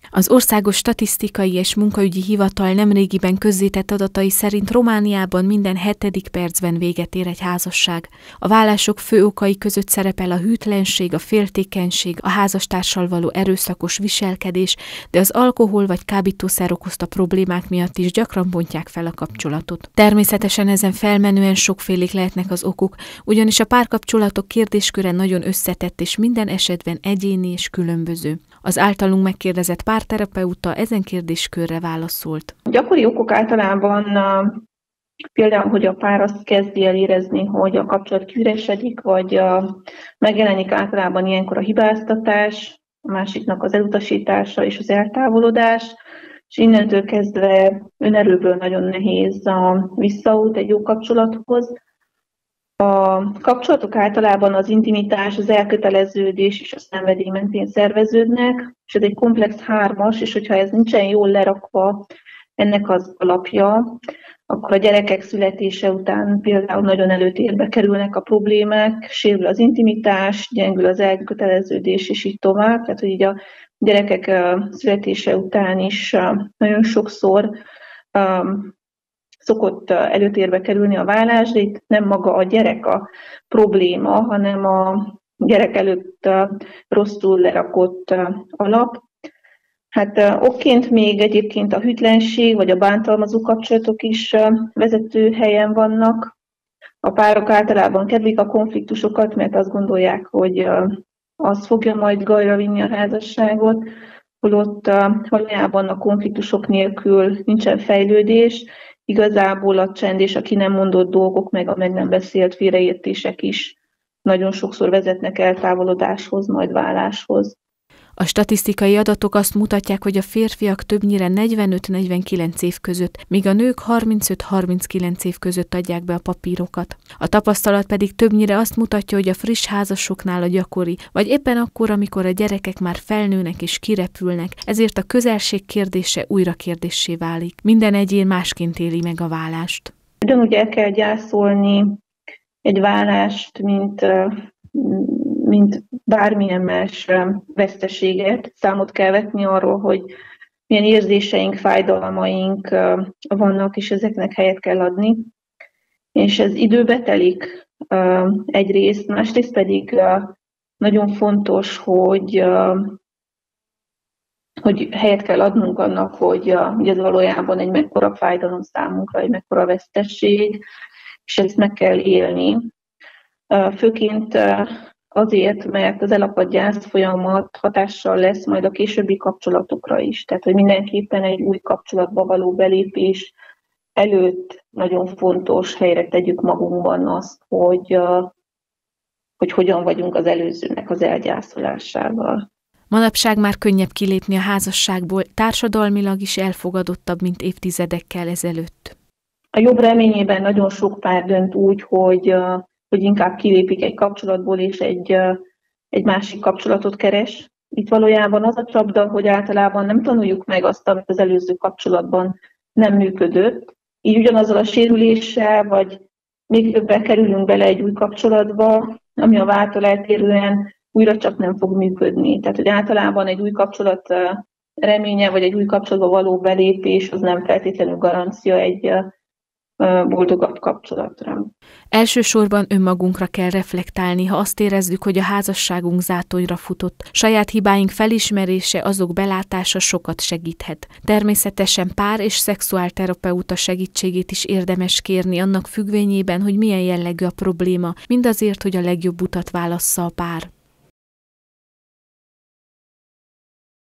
Az Országos Statisztikai és Munkaügyi Hivatal nemrégiben közzétett adatai szerint Romániában minden 7. percben véget ér egy házasság. A válások fő okai között szerepel a hűtlenség, a féltékenység, a házastársal való erőszakos viselkedés, de az alkohol vagy kábítószer okozta problémák miatt is gyakran bontják fel a kapcsolatot. Természetesen ezen felmenően sokfélék lehetnek az okok, ugyanis a párkapcsolatok kérdésköre nagyon összetett és minden esetben egyéni és különböző. Az általunk megkérdezett párterapeuta ezen kérdéskörre válaszolt. Gyakori okok általában például, hogy a pár azt kezdi el érezni, hogy a kapcsolat kiüresedik, vagy megjelenik általában ilyenkor a hibáztatás, a másiknak az elutasítása és az eltávolodás, és innentől kezdve önerőből nagyon nehéz a visszaút egy jó kapcsolathoz. A kapcsolatok általában az intimitás, az elköteleződés és a szenvedély mentén szerveződnek, és ez egy komplex hármas, és hogyha ez nincsen jól lerakva ennek az alapja, akkor a gyerekek születése után például nagyon előtérbe kerülnek a problémák, sérül az intimitás, gyengül az elköteleződés, és így tovább. Tehát, hogy így a gyerekek születése után is nagyon sokszor szokott előtérbe kerülni a válás, de itt nem maga a gyerek a probléma, hanem a gyerek előtt rosszul lerakott alap. Hát okként még egyébként a hűtlenség vagy a bántalmazó kapcsolatok is vezető helyen vannak. A párok általában kedvelik a konfliktusokat, mert azt gondolják, hogy az fogja majd gajra vinni a házasságot, holott valójában a konfliktusok nélkül nincsen fejlődés. Igazából a csend és a ki nem mondott dolgok, meg a meg nem beszélt félreértések is nagyon sokszor vezetnek eltávolodáshoz, majd váláshoz. A statisztikai adatok azt mutatják, hogy a férfiak többnyire 45-49 év között, míg a nők 35-39 év között adják be a papírokat. A tapasztalat pedig többnyire azt mutatja, hogy a friss házasoknál a gyakori, vagy éppen akkor, amikor a gyerekek már felnőnek és kirepülnek, ezért a közelség kérdése újra kérdéssé válik. Minden egyén másként éli meg a válást. Ugyanúgy el kell gyászolni egy válást, mint bármilyen más veszteséget. Számot kell vetni arról, hogy milyen érzéseink, fájdalmaink vannak, és ezeknek helyet kell adni. És ez időbe telik egyrészt, másrészt pedig nagyon fontos, hogy helyet kell adnunk annak, hogy ez valójában egy mekkora fájdalom számunkra, egy mekkora vesztesség, és ezt meg kell élni. Főként azért, mert az elakadt gyász folyamat hatással lesz majd a későbbi kapcsolatokra is. Tehát, hogy mindenképpen egy új kapcsolatba való belépés előtt nagyon fontos helyre tegyük magunkban azt, hogy hogyan vagyunk az előzőnek az elgyászolásával. Manapság már könnyebb kilépni a házasságból, társadalmilag is elfogadottabb, mint évtizedekkel ezelőtt. A jobb reményében nagyon sok pár dönt úgy, hogy inkább kilépik egy kapcsolatból, és egy másik kapcsolatot keres. Itt valójában az a csapda, hogy általában nem tanuljuk meg azt, amit az előző kapcsolatban nem működött. Így ugyanazzal a sérüléssel, vagy még többel kerülünk bele egy új kapcsolatba, ami a váltól eltérően újra csak nem fog működni. Tehát, hogy általában egy új kapcsolat reménye, vagy egy új kapcsolatba való belépés, az nem feltétlenül garancia egy boldogabb kapcsolatra. Elsősorban önmagunkra kell reflektálni, ha azt érezzük, hogy a házasságunk zátonyra futott. Saját hibáink felismerése, azok belátása sokat segíthet. Természetesen pár- és szexuálterapeuta segítségét is érdemes kérni annak függvényében, hogy milyen jellegű a probléma, mindazért, hogy a legjobb utat válassza a pár.